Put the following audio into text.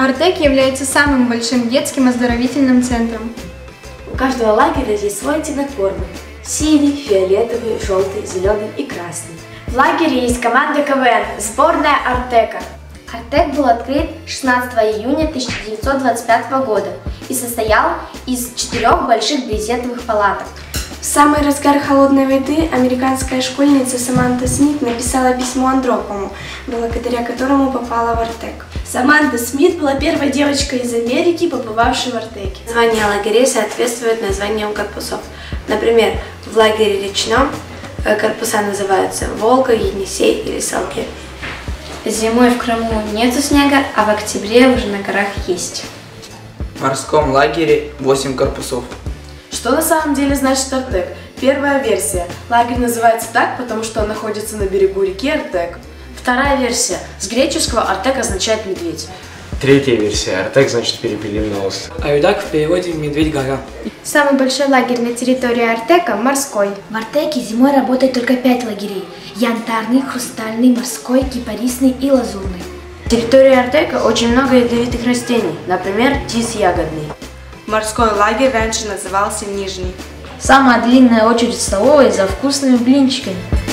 Артек является самым большим детским оздоровительным центром. У каждого лагеря есть свой оттенок формы. Синий, фиолетовый, желтый, зеленый и красный. В лагере есть команда КВН, сборная Артека. Артек был открыт 16 июня 1925 года и состоял из 4 больших брезентовых палаток. В самый разгар холодной войны американская школьница Саманта Смит написала письмо Андропову, благодаря которому попала в Артек. Саманта Смит была первой девочкой из Америки, побывавшей в Артеке. Названия лагерей соответствуют названиям корпусов. Например, в лагере Речном корпуса называются Волга, Енисей или Салке. Зимой в Крыму нету снега, а в октябре уже на горах есть. В морском лагере 8 корпусов. Что на самом деле значит Артек? Первая версия. Лагерь называется так, потому что он находится на берегу реки Артек. Вторая версия. С греческого Артек означает медведь. Третья версия. Артек значит перепелиный остров. Аюдак в переводе «Медведь-гора». Самый большой лагерь на территории Артека – морской. В Артеке зимой работает только 5 лагерей – янтарный, хрустальный, морской, кипарисный и лазурный. На территории Артека очень много ядовитых растений, например, тис ягодный. Морской лагерь раньше назывался Нижний. Самая длинная очередь в столовой за вкусными блинчиками.